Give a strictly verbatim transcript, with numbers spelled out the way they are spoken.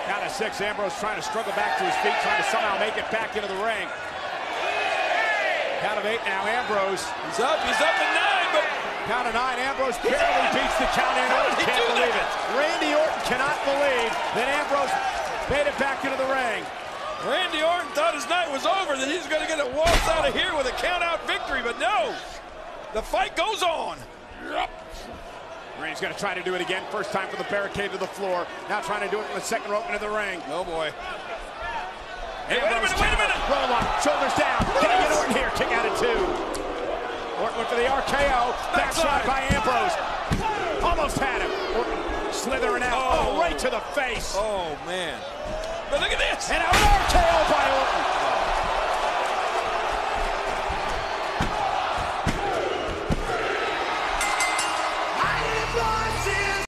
Down to six. Ambrose trying to struggle back to his feet, trying to somehow make it back into the ring. Count of eight now. Ambrose. He's up. He's up at nine, but count of nine. Ambrose barely beats the count in. Orton can't believe it. Randy Orton cannot believe that Ambrose made it back into the ring. Randy Orton thought his night was over, that he's going to get a waltz out of here with a count-out victory, but no. The fight goes on. Randy's going to try to do it again. First time for the barricade to the floor. Now trying to do it from the second rope into the ring. Oh, boy. Hey, wait a minute, wait a minute. Roll up, shoulders down. Can he get Orton here? Kick out at two. Orton went for the R K O. Backslide by Ambrose. Almost had him. Orton slithering out. Oh, oh right to the face. Oh, man. But look at this. And an R K O by Orton.